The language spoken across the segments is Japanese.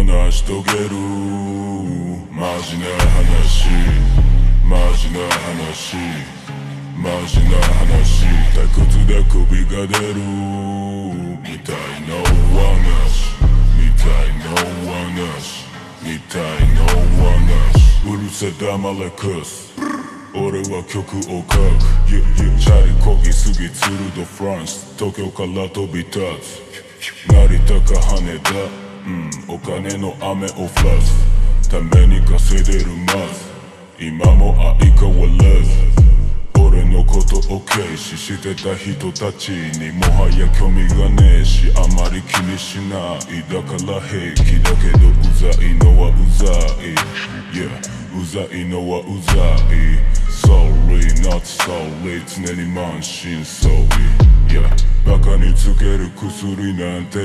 成し遂げるマジな話マジな話マジな話退屈で首が出るみたいな話みたいな話みたいな話うるせ黙れクス俺は曲を書くチャリこぎすぎツルドフランス東京から飛び立つ成田か羽田お金の雨を降らすために稼いでるまず今も相変わらず俺のことを軽視してた人たちにもはや興味がねえしあまり気にしないだから平気だけどうざいのはうざい Yeah うざいのはうざい Sorry not sorry 常に満身創痍 Yeah バカにつける薬なんて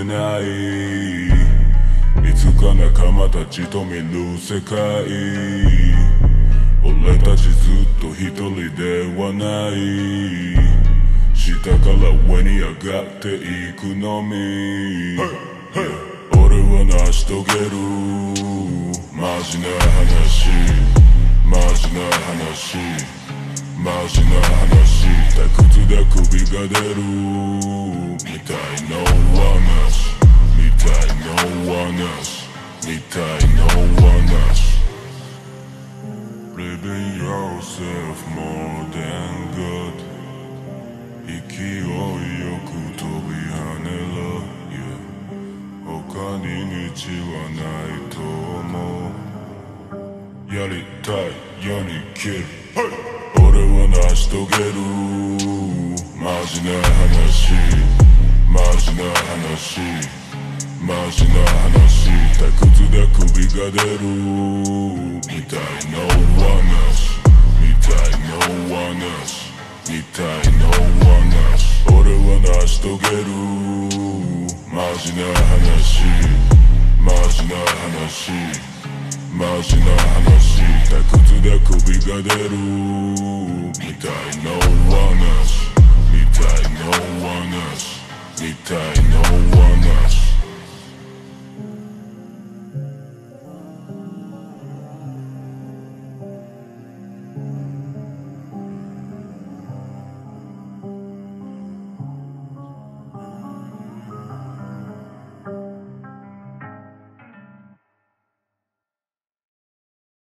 ないいつか仲間たちと見る世界俺たちずっと一人ではない下から上に上がっていくのみ、俺は成し遂げるマジな話マジな話マジな話退屈で首が出るみたいな話みたいな話みたいな話Living yourself more than good 勢いよく飛び跳ねろ、yeah、他に道はないと思うやりたいように生きる、俺は成し遂げるマジな話マジな話マジな話退屈で首が出るみたいな話みたいな話みたいな話俺は成し遂げるマジな話マジな話マジな話退屈で首が出るみたいな話みたいな話みたいな話